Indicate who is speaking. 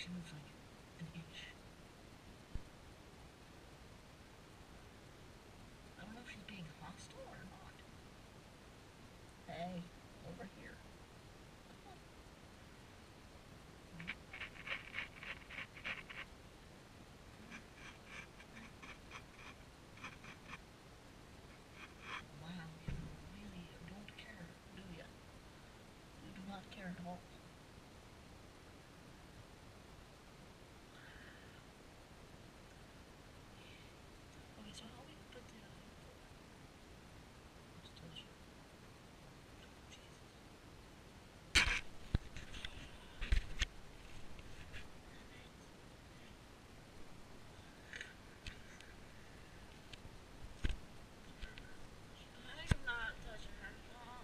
Speaker 1: She moves like an inch. I don't know if she's being hostile or not. Hey, over here. Wow, you really don't care, do you? You do not care at all. Okay, so how do you put the let's touch it. Jesus. I'm not touching her. Oh.